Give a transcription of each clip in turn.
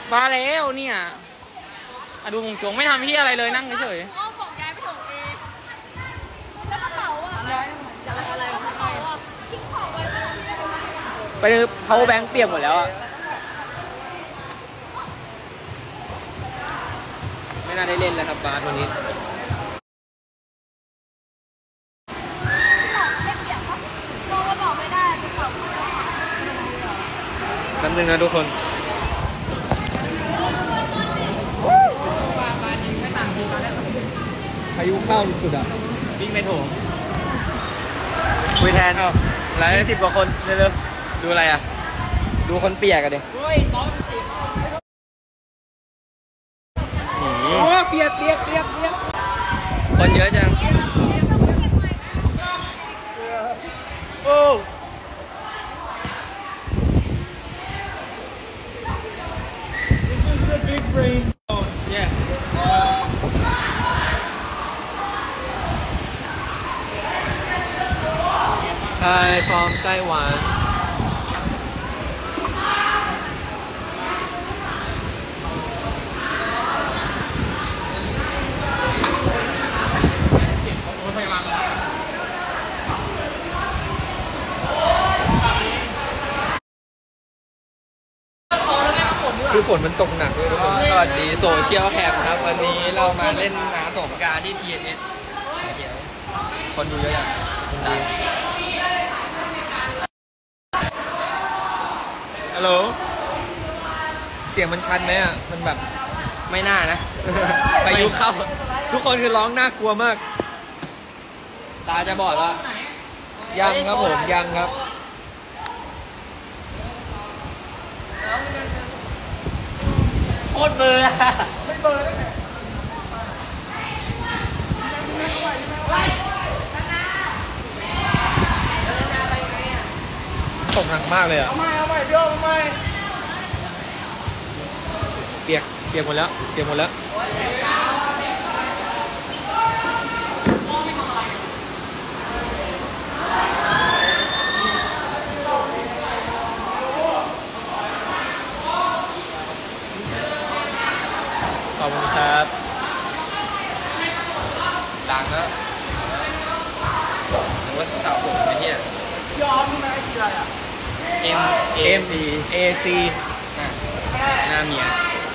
มาแล้วเนี่ยดูหงจงไม่ทำที่อะไรเลยนั่งเฉยอ้อมบอกย้ายไปส่งเองแล้วกระเป๋าอ่ะย้ายอะไรกระเป๋าอ่ะทิ้งของไว้ไปpower bank เปียกหมดแล้วอ่ะไม่น่าได้เล่นแล้วครับบาสวันนี้แป๊บนึงนะทุกคนพายุเข้าสุดอ่ะวิ่งไม่ถูกคุยแทนหลาย10 กว่าคนเร็วๆดูอะไรอ่ะดูคนเปียกกันดิโอ้เปียกคนเยอะจังโอ้This is the big brain zone. Yeah. Hi from Taiwan.คือฝนมันตกหนักด้วยทุกคนสวัสดีโซเชียลแคมครับวันนี้เรามาเล่นน้ำสงกรานต์ที่ TNS คนดูเยอะจังฮัลโหลเสียงมันชัดไหมอ่ะมันแบบไม่น่านะพายุเข้าทุกคนคือร้องน่ากลัวมากตาจะบอดแล้วยังครับผมยังครับโคตรเบอร์ไม่เบอร์ได้ไงตกหนักมากเลยอ่ะเอาใหม่พี่โอ้เอาใหม่เปียกหมดแล้วขอบคุณครับดังแล้วว่าสาวผมไอ้เนี่ยยอมไหมอะไรอ่ะ MAC หน้าเมีย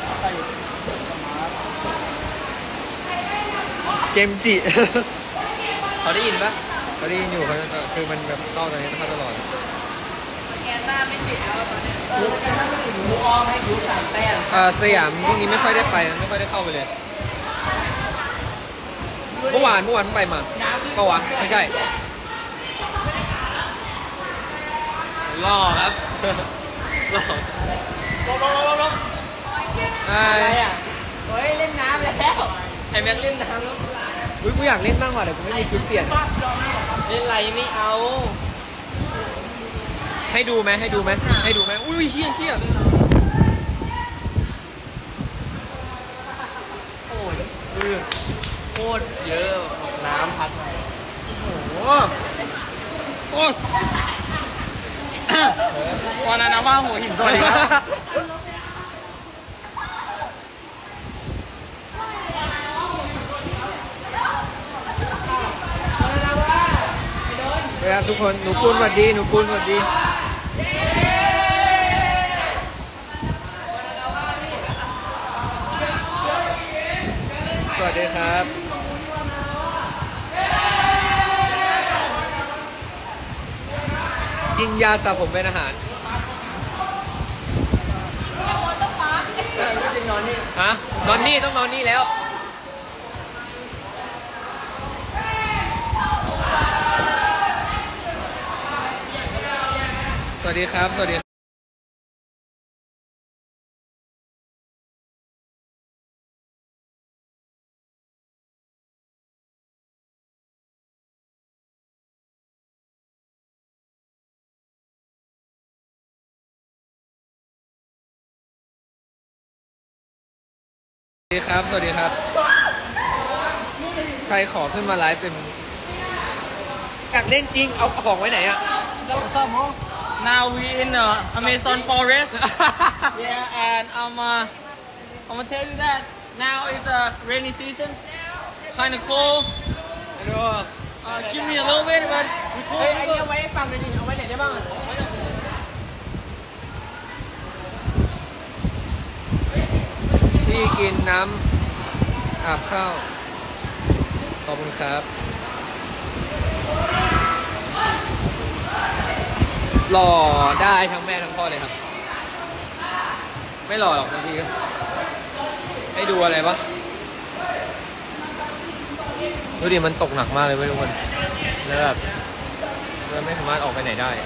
เจมจิเขาได้ยินปะเขาได้ยินอยู่เขาคือมันแบบเข้าตอนนี้เข้าตลอดแกนหน้าไม่ติดแล้วตอนนี้รู้อ้อมให้รู้3 แต้มสยามพวกนี้ไม่ค่อยได้ไปไม่ค่อยได้เข้าไปเลยเมื่อวานไปมาก็วะไม่ใช่ล่อครับล่ออะไรอ่ะโอ้ยเล่นน้ำแล้วไอ้แม็กเล่นน้ำแล้วอุ้ยกูอยากเล่นบ้างว่ะแต่กูไม่มีชุดเปลี่ยนเล่นไรไม่เอาให้ดูไหมอุ้ยเชี่ยโอ้ยโคตรเยอะน้ำพัดโอ้โหวันนั้นนะว่าหัวหินสวยครับครับทุกคนหนูกุลสวัสดีสวัสดีครับกินยาสระผมเป็นอาหารฮะนอนนี่ต้องนอนนี่แล้วสวัสดีครับสวัสดีครับใครขอขึ้นมาไลฟ์เป็นอยากเล่นจริงเอาของไว้ไหนอะ Now we in Amazon forest yeah and I'm gonna tell you that now it's a rainy season, kind of cold. Humid a little bit, but we cool. ไอ้นี่เอาไว้ฟังเลยดิเอาไว้ไหนได้บ้างที่กินน้ำอาบข้าวขอบคุณครับหล่อได้ทั้งแม่ทั้งพ่อเลยครับไม่หล่อหรอกบางทีก็ให้ดูอะไรปะดูดิมันตกหนักมากเลยเว้ยทุกคนแล้วแบบเราไม่สามารถออกไปไหนได้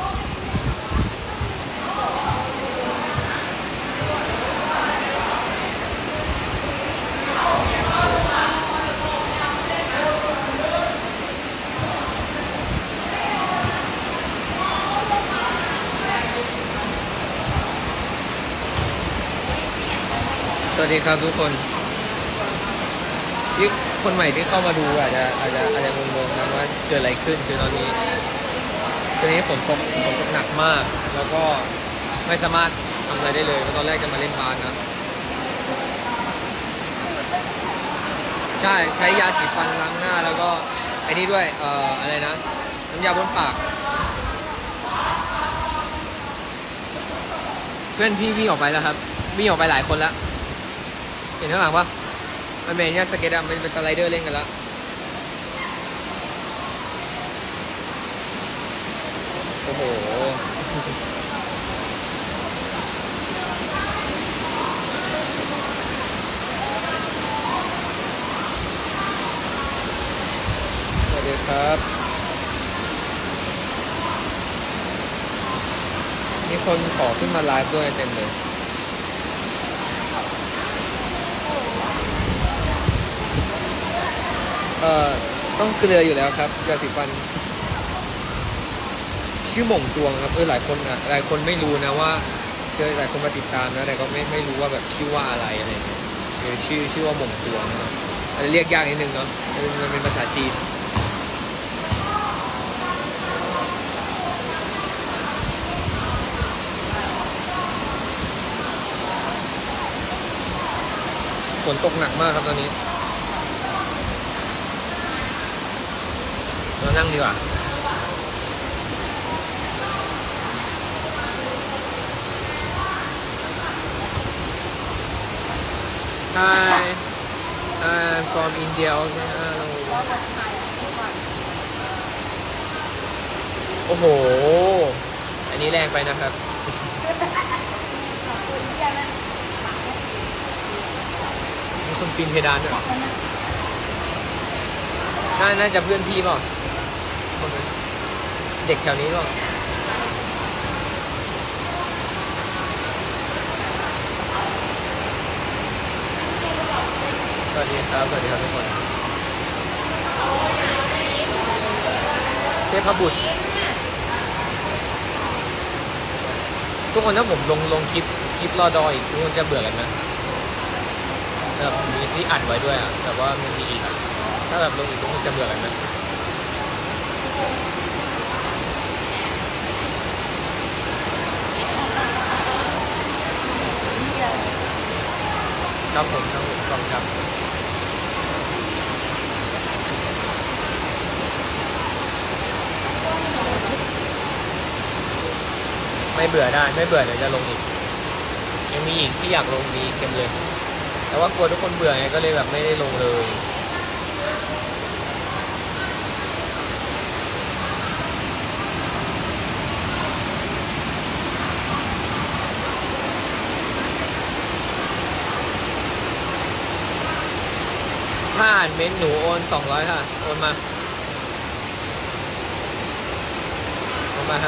สวัสดีครับทุกคนที่คนใหม่ที่เข้ามาดูอาจจะงงๆนะว่าเกิดอะไรขึ้นคือตอนนี้ฝนตกหนักมากแล้วก็ไม่สามารถทำอะไรได้เลยตอนแรกจะมาเล่นบาสนะใช่ใช้ยาสีฟันล้างหน้าแล้วก็ไอ้นี่ด้วยอะไรนะน้ำยาบ้วนปากเพื่อนพี่วิ่งออกไปแล้วครับวิ่งออกไปหลายคนแล้วเห็นข้างหลังปะมันเป็นเนี่ยสเก็ตมันเป็นสไลเดอร์เล่นกันแล้วโอ้โหสวัสดีครับมีคนขอขึ้นมาไลฟ์ด้วยเต็มเลยต้องเกลืออยู่แล้วครับยาสีฟันชื่อหม่งจวงครับหลายคนไม่รู้นะว่าหลายคนมาติดตามนะแต่ก็ไม่รู้ว่าแบบชื่อว่าอะไรเงี้ยชื่อว่าหม่งจวงนะอาจจะเรียกยากนิดนึงเนาะมันเป็นภาษาจีนฝนตกหนักมากครับตอนนี้เรานั่งดีกว่า Hi I'm from India โอ้โหอันนี้แรงไปนะครับมีคนปีนเพดานด้วยน่าจะเพื่อนพี่เปล่าเด็กแถวนี้เปล่าสวัสดีครับทุกคนเทพบุตรทุกคนถ้าผมลงคลิปรอดออีกทุกคนจะเบื่อกันนะแบบมีที่อัดไว้ด้วยอ่ะแต่ว่ามันมีอีกถ้าแบบลงอีกทุกคนจะเบื่อกันนะครับผมขอบคุณครับไม่เบื่อได้ไม่เบื่อเดี๋ยวจะลงอีกยังมีอีกที่อยากลงดีเต็มเลยแต่ว่ากลัวทุกคนเบื่อไงก็เลยแบบไม่ได้ลงเลยถ้าอ่านเม้นหนูโอน200ค่ะโอนมาครับ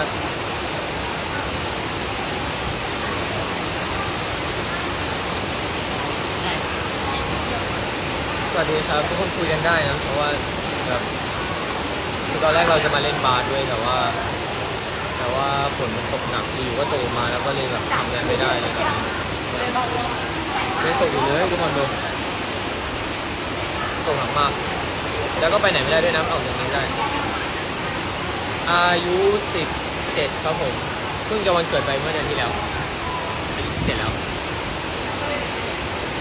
สวัสดีครับทุกคนคุยกันได้นะเพราะว่าแบบคือตอนแรกเราจะมาเล่นบาสด้วยแต่ว่าฝนมันตกหนักอยู่ก็ตกมาแล้วก็เลยแบบทำงานไม่ได้เลยครับไม่ตกอยู่เลยทุกคนดูตกหนักมากแล้วก็ไปไหนไม่ได้ด้วยนะออกจากนี้ได้อายุ17ครับผมเพิ่งจะวันเกิดไปเมื่อเดือนที่แล้วอายุ17แล้ว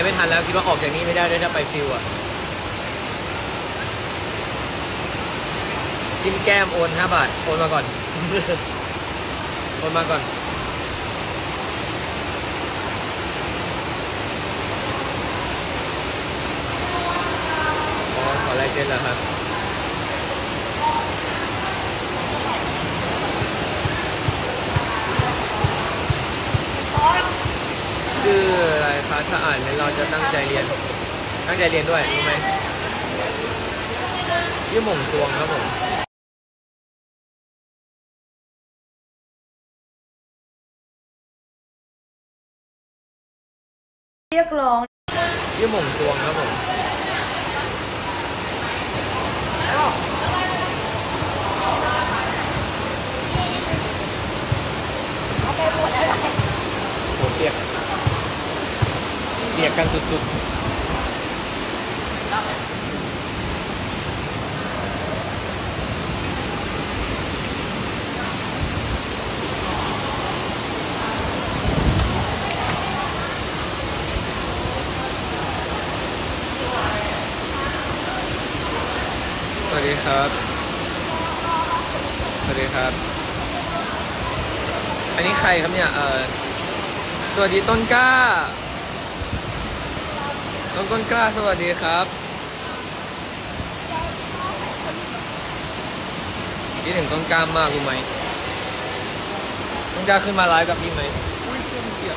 ไม่ทันแล้วคิดว่าออกจากนี้ไม่ได้ด้วยถ้าไปฟิวอ่ะจิ้มแก้มโอน5 บาทโอนมาก่อน โอนมาก่อนขอลายเซ็นเหรอครับชื่ออะไรคะถ้าอ่านเนี่ยเราจะตั้งใจเรียนด้วยรู้ไหมชื่อหม่งจวงครับผมเรียกร้องชื่อหม่งจวงครับผมโหเปียกกันสุดๆสวัสดีครับอันนี้ใครครับเนี่ยสวัสดีต้นกล้าสวัสดีครับคิดถึงต้นกล้ามากรู้ไหมต้นกล้าขึ้นมาไลฟ์กับพี่ไหมอุ้ยเครื่องเสียบ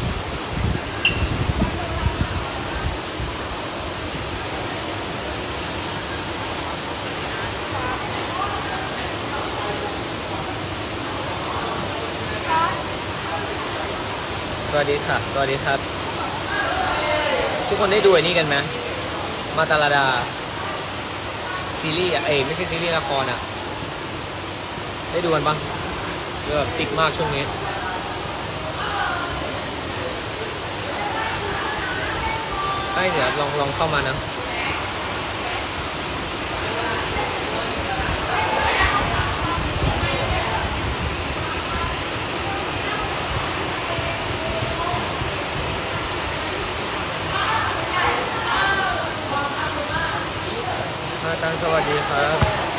สวัสดีครับ ทุกคนได้ดูไอ้นี่กันไหมมาตาลาดาซีรีส์ไม่ใช่ซีรีส์ละครอ่ะได้ดูกันปะแบบติดมากช่วงนี้ใช่เดี๋ยวลองเข้ามานะตังสวัสดีครับ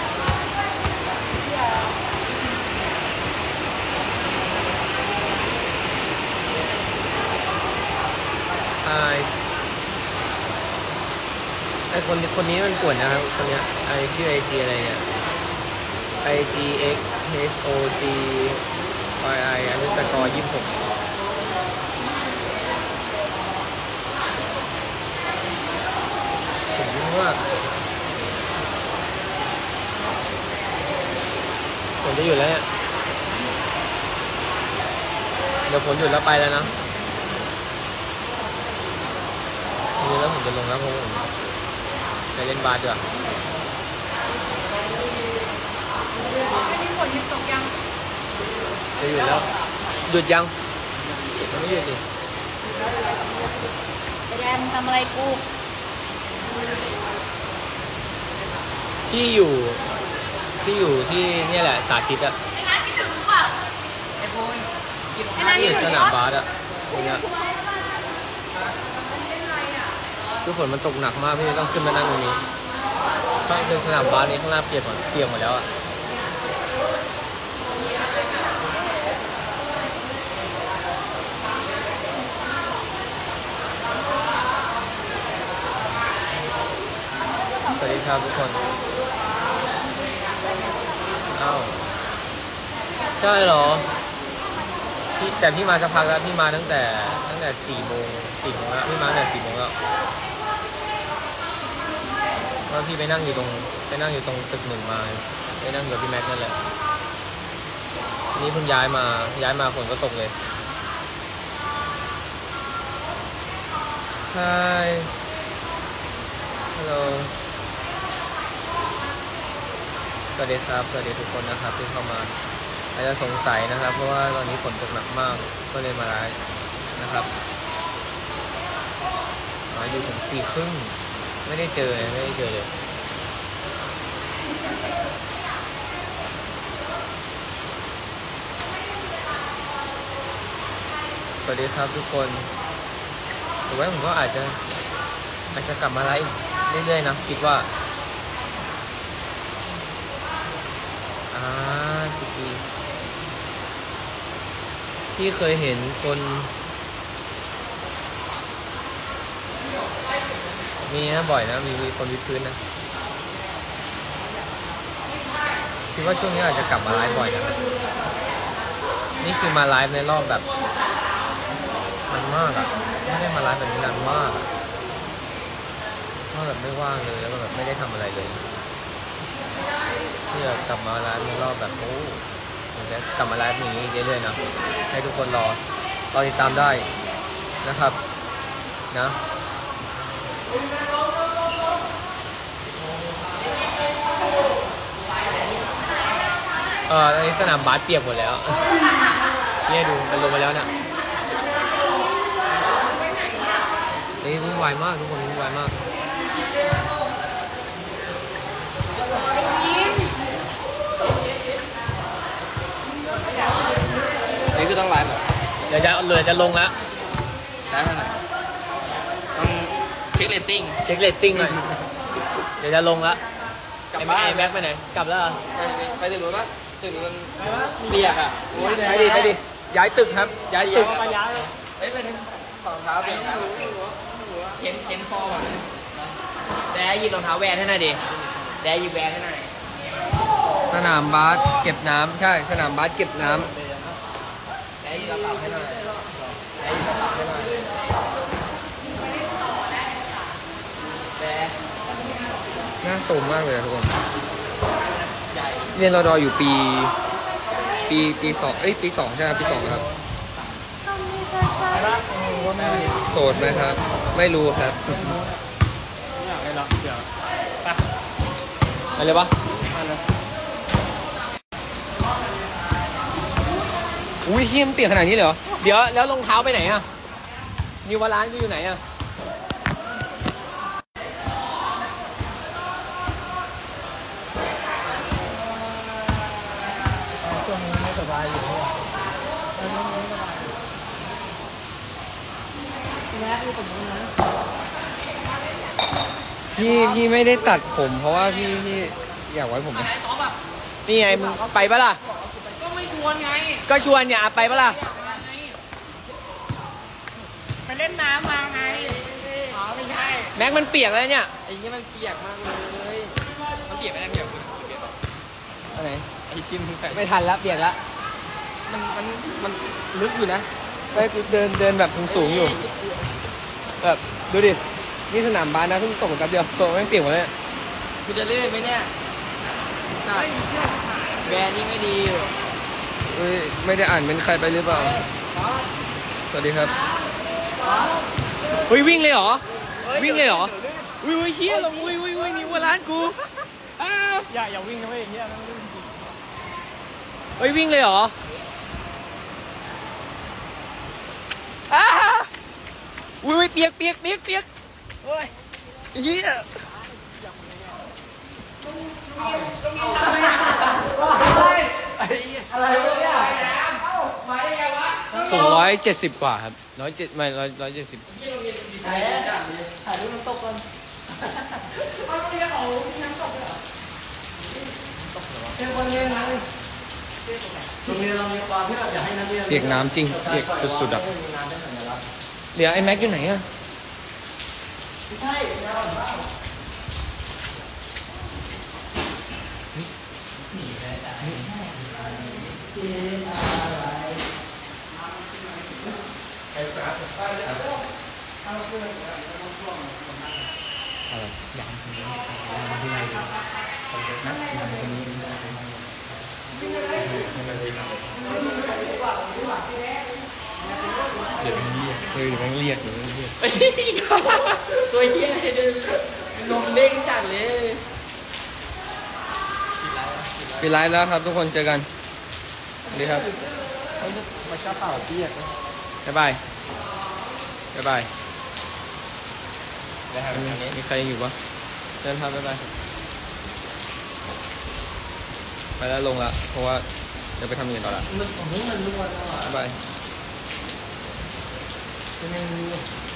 ไอคนนี้มันป่วนนะครับคนนี้ชื่อ IG อะไรเนี่ย IGXHOCYI_26ผมยิ่งว่าฝนจะหยุดแล้วเนี่ยเดี๋ยวฝนหยุดแล้วไปแล้วนะนี่แล้วผมจะลงแล้วเพราะผมจะเล่นบาสด้วยจะหยุดแล้วหยุดยังมันไม่หยุดดิไปแดมทำอะไรกูที่อยู่ที่นี่แหละสาธิตอะที่สนามบาสอะตรงเนี้ยคือฝนมันตกหนักมากพี่ต้องขึ้นมานั่งตรงนี้ช่องคือสนามบาสนี้ข้างหน้าเปียกหมดแล้วอะสวัสดีครับทุกคนอ้าวใช่เหรอแต่พี่มาสักพักแล้วพี่มาตั้งแต่4 โมงแล้วพี่มาตั้งแต่4 โมงแล้วว่าพี่ไปนั่งอยู่ตรงตึก 1มาไปนั่งอยู่พี่แม็กนั่นแหละนี่เพิ่งย้ายมาฝนก็ตกเลยฮายฮัลโหลสวัสดีครับสวัสดีทุกคนนะครับที่เข้ามาอาจจะสงสัยนะครับเพราะว่าตอนนี้ฝนตกหนักมากก็เลยมาไลฟ์นะครับอยู่ถึง4:30ไม่ได้เจอเลยสวัสดีครับทุกคนแต่ว่าผมก็อาจจะกลับมาไลฟ์เรื่อยๆนะคิดว่าที่เคยเห็นคนมีนะบ่อยนะมีคนวิดพื้นนะคิดว่าช่วงนี้อาจจะกลับมาไลฟ์บ่อยนะนี่คือมาไลฟ์ในรอบแบบนานมากอ่ะไม่ได้มาไลฟ์แบบนี้นานมากอ่ะเพราะแบบไม่ว่างเลยแล้วก็แบบไม่ได้ทำอะไรเลยที่จะกลับมาไลฟ์ในรอบแบบโอ้จะกลับมาไลฟ์อย่างนี้เรื่อยๆนะให้ทุกคนรอติดตามได้นะครับนะตอนนี้สนามบาสเปียกหมดแล้วเนี่ยดูมันลงมาแล้วเนี่ยนี่วุ่นวายมากทุกคนวุ่นวายมากนี่คือต้องไลฟ์เหรอเดี๋ยวจะลงแล้วไลฟ์เท่าไหร่ต้องเช็คเรตติ้งหน่อยเดี๋ยวจะลงแล้วกลับบ้านแม็กไปไหนกลับแล้วไปตึกนู้นปะตึกนู้นเปียกอ่ะไปดิย้ายตึกครับย้ายตึกไปถึงรองเท้าเปลี่ยนเข็นฟอร์ก่อนแดหยิบรองเท้าแวนให้หน่อยดิแดหยิบแวนให้หน่อยสนามบาสเก็บน้ำใช่สนามบาสเก็บน้ำแดหยิบกระเป๋าให้หน่อยแดหยิบกระเป๋าให้หน่อยแดน่าสมมากเลยทุกคนเรียนรอดออยู่ปี2ปี 2ใช่ไหมปี 2ครับโสดไหมครับไม่รู้ครับไปเลยปะอุ้ยเฮี้ยมเปียกขนาดนี้เลยเหรอเดี๋ยวแล้วรองเท้าไปไหนอ่ะนิวบาลานซ์อยู่ไหนอ่ะช่วงนี้ไม่สบายอยู่พี่ไม่ได้ตัดผมเพราะว่าพี่อยากไว้ผมนี่ไงมึงไปปะล่ะก็ไม่ชวนไงก็ชวนเนี่ยไปปะล่ะไปเล่นน้ำมาไงอ๋อไม่ใช่แม็กมันเปียกแล้วเนี่ยไอ้นี่มันเปียกมากเลยมันเปียกไม่ได้เปียกอะไรไอ้ทีมใส่ไม่ทันแล้วเปียกแล้วมันลึกอยู่นะไปเดินแบบสูงอยู่แบบดูดินี่สนามบาสนะเพิ่งตกแป๊บเดียวตกไม่เปียกหมดเลยคุณจะเลื่อนไหมเนี่ยแบรนด์นี้ไม่ดีไม่ได้อ่านเป็นใครไปหรือเปล่าสวัสดีครับวิ่งเลยเหรอวิ่งเลยเหรอเฮียลงนี่ว่าร้านกูอย่าวิ่งนะเว้ยเฮียมันวิ่งจริงวิ่งเลยเหรอเปียกโอ้ยเฮียอะไรเนี่ยสูง170 กว่าครับ170ไม่170ถ่ายรูปน้ำตกกันเอาเรียกเอาน้ำตกเลยเรียกวันนี้นะตรงนี้เรามีความที่เราอยากให้นักเรียนเปียกน้ำจริงเปียกสุดๆอ่ะเดี๋ยวไอ้แม็กอยู่ไหนอ่ะไม่ใช่เดี๋ยวมันเรียกตัวเฮี้ยเดินนมเด้งจัดเลยปิดไลฟ์แล้วครับทุกคนเจอกันดีครับมาช้าเปล่าเปียกบ๊ายบายมีใครอยู่ปะเดินพาบ๊ายบายไปแล้วลงละเพราะว่าเดี๋ยวไปทำอย่างอื่นต่อละบ๊ายบาย